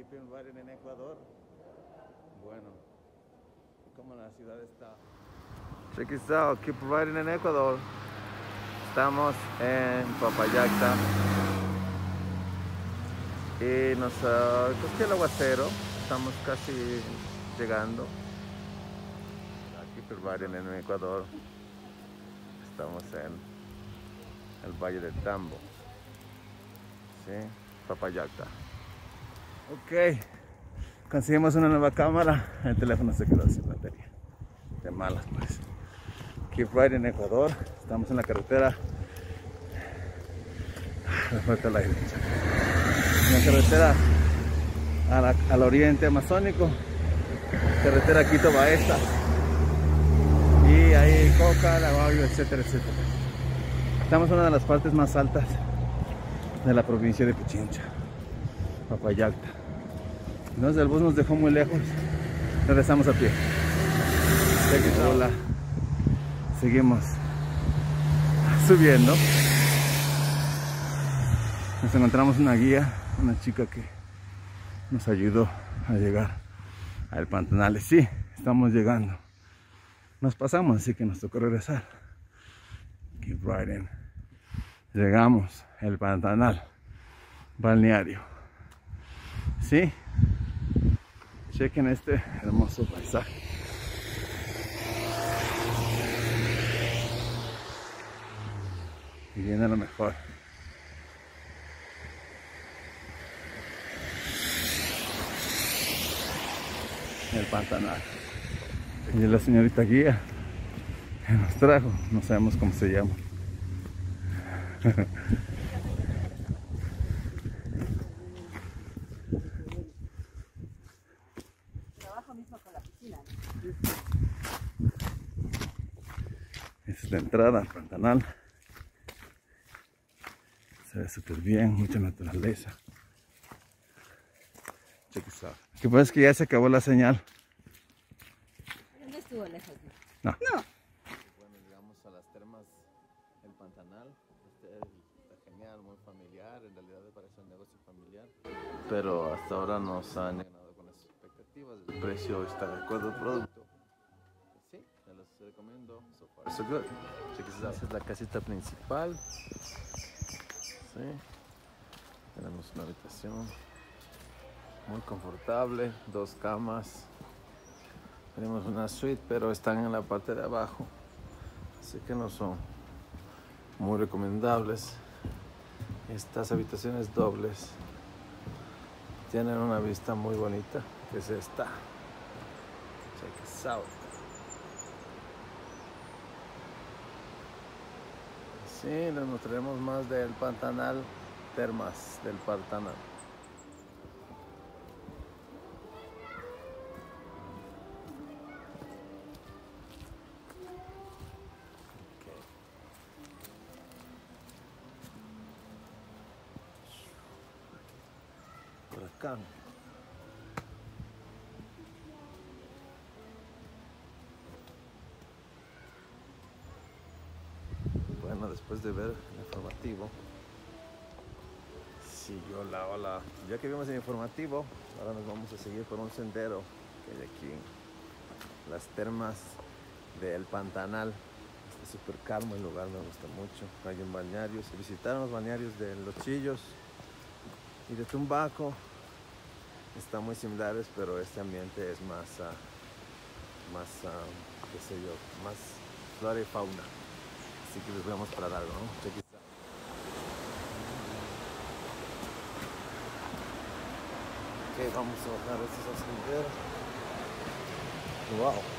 Keep Riding en Ecuador. Bueno, como la ciudad está. Check this out, Keep Riding en Ecuador. Estamos en Papayacta y nos cogió el aguacero. Estamos casi llegando a Keep Riding en Ecuador. Estamos en el Valle del Tambo, ¿sí? Papayacta. Ok, conseguimos una nueva cámara. El teléfono se quedó sin batería. De malas, pues. Keep Riding en Ecuador. Estamos en la carretera. Me falta el aire. En la carretera al oriente amazónico. Carretera Quito Baeza. Y ahí Coca, Laguayo, etcétera, etcétera. Estamos en una de las partes más altas de la provincia de Pichincha, Papayacta. Entonces el bus nos dejó muy lejos. Regresamos a pie. Hola. Seguimos subiendo. Nos encontramos una guía, una chica que nos ayudó a llegar al Pantanal. Sí, estamos llegando. Nos pasamos, así que nos tocó regresar. Keep riding. Llegamos al Pantanal balneario. Sí, chequen este hermoso paisaje. Y viene lo mejor. El Pantanal. Y la señorita guía que nos trajo, no sabemos cómo se llama. Trabajo mismo con la piscina. Esa es la entrada al Pantanal. Se ve súper bien, mucha naturaleza. Check this out. Lo que pasa es que ya se acabó la señal. ¿Dónde estuvo lejos? No. No. Bueno, llegamos a las termas del Pantanal. Está genial, muy familiar. En realidad parece un negocio familiar. Pero hasta ahora nos han llenado con las expectativas. El precio está de acuerdo al producto. Sí, se los recomiendo. So far, so good. Check this out. Esa es la casita principal. Sí. Tenemos una habitación muy confortable, 2 camas. Tenemos una suite, pero están en la parte de abajo, así que no son muy recomendables. Estas habitaciones dobles tienen una vista muy bonita, que es esta. Check this out. Sí, nos mostraremos más del Pantanal, termas del Pantanal. Por acá. Bueno, después de ver el informativo, sí, hola. Ya que vimos el informativo, ahora nos vamos a seguir por un sendero que hay aquí, las termas del Pantanal. Está súper calmo el lugar, me gusta mucho. Hay un balneario, se visitaron los balnearios de Los Chillos y de Tumbaco. Están muy similares, pero este ambiente es más, qué sé yo, más flora y fauna. Así que les voy a mostrar algo, ¿no? Check it out. Ok, vamos a bajar estos ascenderos. Wow.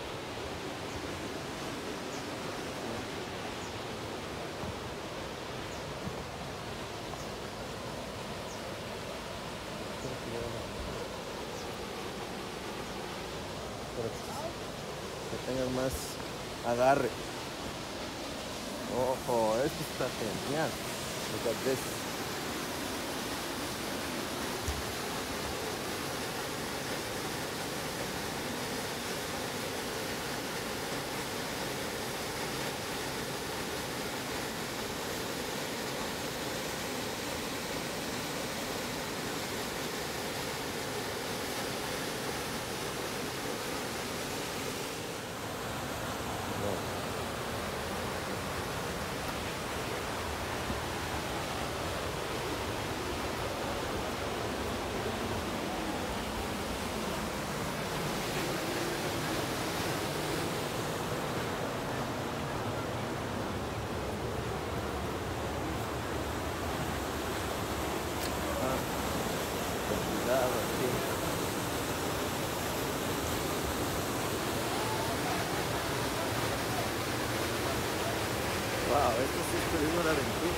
Que tengan más agarre. Ojo, esto está genial. Look at this. Wow, esto sí es turismo de aventura.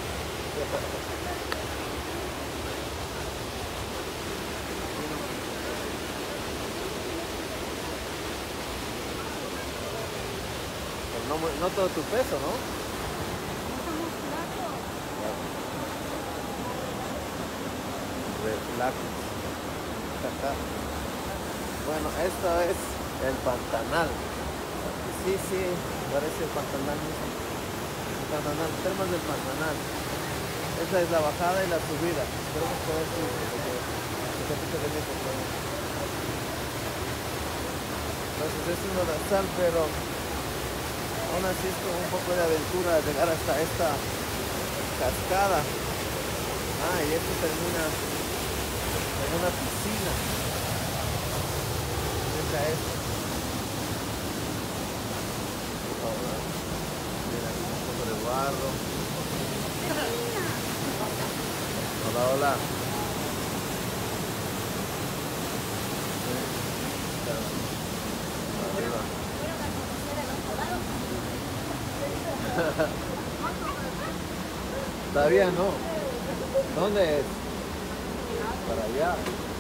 Pero no todo tu peso, ¿no? Reflacos. Bueno, esto es el Pantanal. Sí, parece el Pantanal mismo. El Pantanal, termas del Pantanal. Esa es la bajada y la subida. Espero que puedas subir porque te venía por todo. Entonces es uno de sal, pero aún así es como un poco de aventura llegar hasta esta cascada. Ah, y esto termina en una piscina. Mira esto. Mira, un poco de barro. Hola. Arriba. Todavía no. ¿Dónde es? Para allá.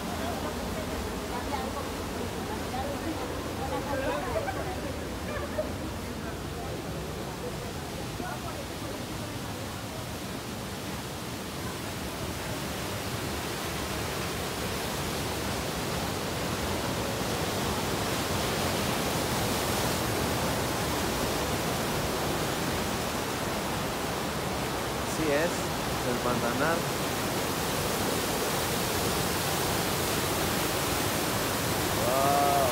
Así es, el Pantanal. Wow.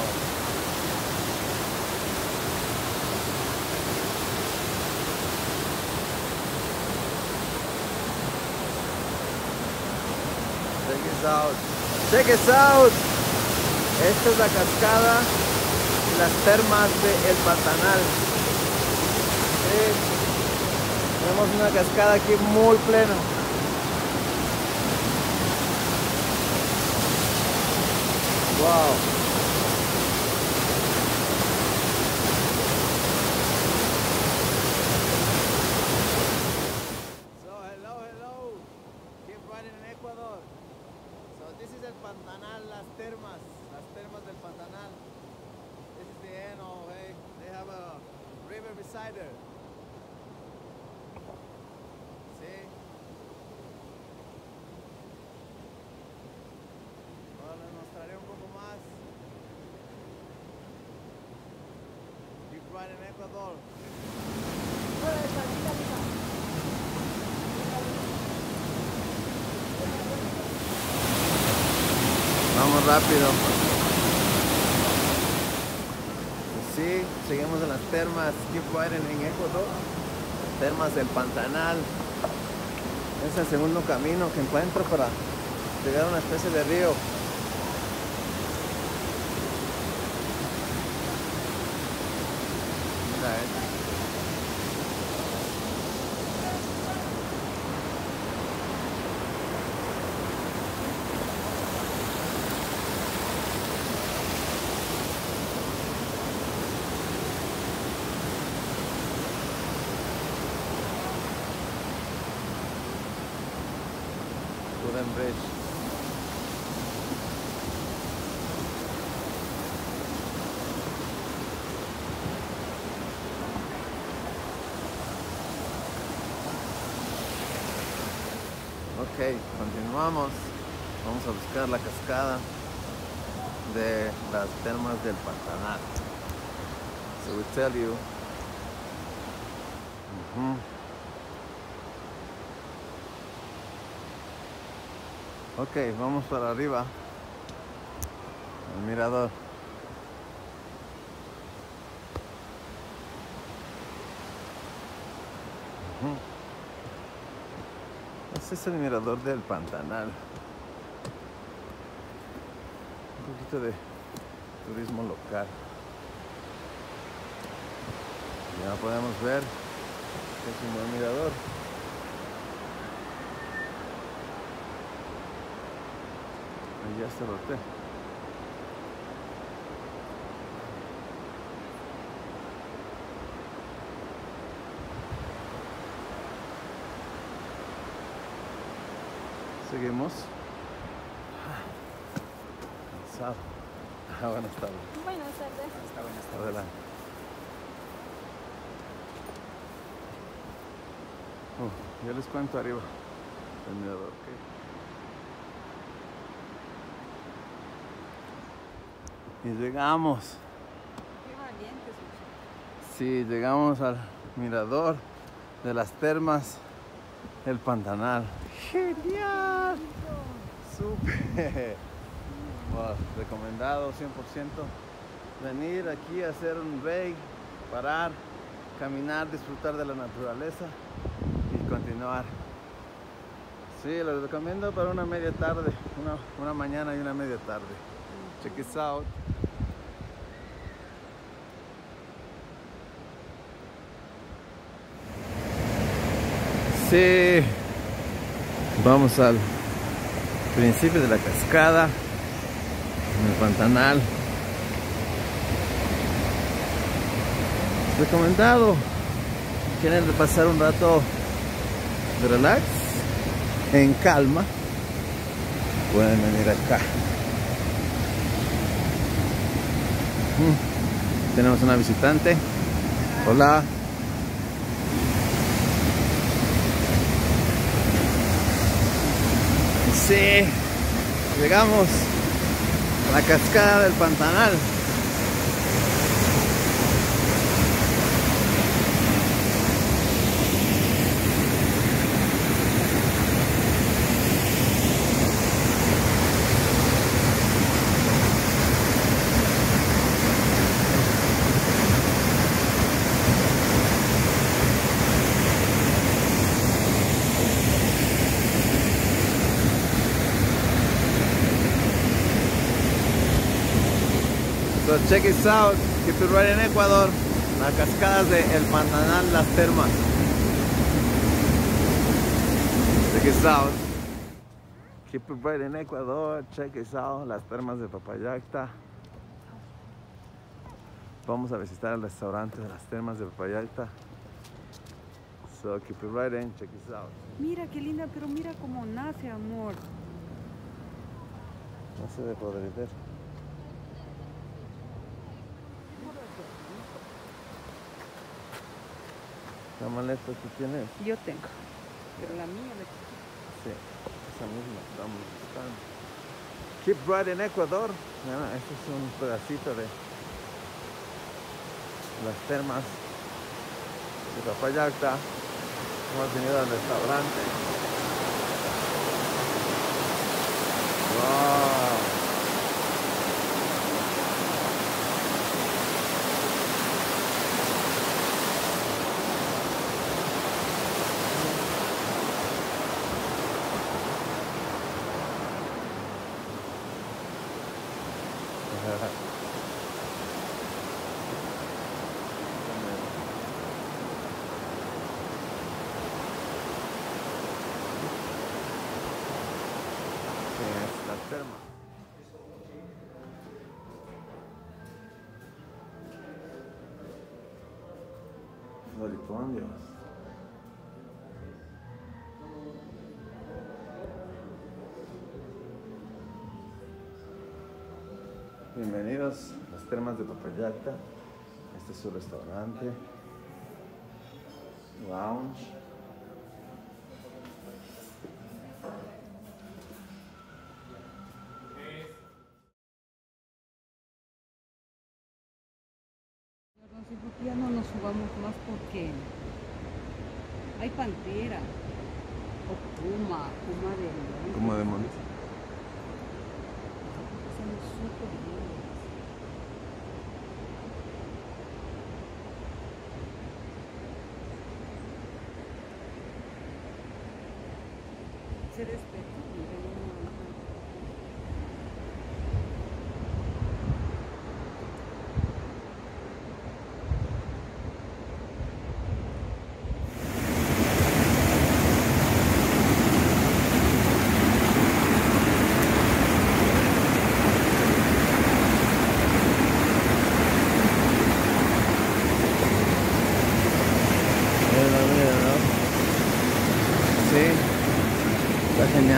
Check this out. Check this out. Esta es la cascada y las termas del Pantanal. Sí. Tenemos una cascada aquí muy plena. Wow. So hello. Keep riding in Ecuador. So this is el Pantanal, las termas del Pantanal. This is the end. Oh, hey, they have a river beside there. Ahora les mostraré un poco más. Keep riding in Ecuador. Vamos rápido. Pues sí, seguimos en las termas. Keep riding en Ecuador. Termas del Pantanal. Es el segundo camino que encuentro para llegar a una especie de río. Mira esto. Wooden Bridge. Ok, continuamos. Vamos a buscar la cascada de las termas del Pantanal. So we tell you. Ok, vamos para arriba. El mirador. Este es el mirador del Pantanal. Un poquito de turismo local. Ya podemos ver que es un buen mirador. Allá está el hotel. seguimos. Cansado. Buenas tardes. Buenas tardes. Está buena esta. Adelante. Yo les cuento arriba del mirador, ¿ok? Y llegamos. Qué valientes. Sí, llegamos al mirador de las termas El Pantanal. ¡Genial! ¡Súper! Wow, recomendado 100%. Venir aquí a hacer un break, parar, caminar, disfrutar de la naturaleza y continuar. Sí, lo recomiendo para una media tarde, una mañana y una media tarde. Check it out. Sí, vamos al principio de la cascada, en el Pantanal. Recomendado. Quieren pasar un rato de relax, en calma, pueden venir acá. Tenemos una visitante. Hola. Sí, llegamos a la cascada del Pantanal. So check this out, keep it right in Ecuador, las cascadas de El Pantanal, las termas. Check this out, keep it right in Ecuador, check this out, las termas de Papallacta. Vamos a visitar el restaurante de las termas de Papallacta. So keep it right in, check this out. Mira qué linda, pero mira cómo nace, amor. No se de podrider. La maleta que tienes. Yo tengo, pero la mía la Sí, esa misma estamos buscando. Keep right in Ecuador. Mira, este es un pedacito de las termas de Papallacta. Hemos venido al restaurante. Wow. Las termas. Loricondios. Bienvenidos a las termas de Papallacta. Este es su restaurante, lounge. No sé por qué ya no nos subamos más porque hay pantera o puma de Como de monte. Son súper lindos. Se despierta.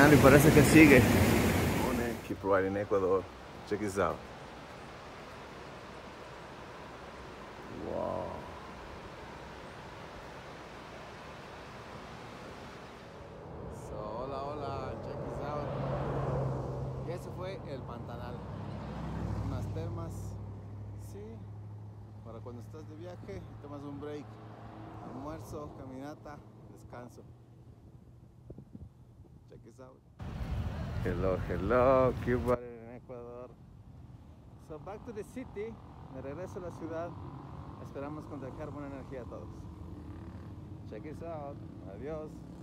Pantanal y parece que sigue. Keep riding Ecuador. Check this out. Wow. So, hola, hola, check this out. Y ese fue el Pantanal. Unas termas, sí, para cuando estás de viaje, tomas un break. Almuerzo, caminata, descanso. Check this out. Hello, hello, Cuba en Ecuador. So back to the city, me regreso a la ciudad. Esperamos contagiar buena energía a todos. Check this out. Adiós.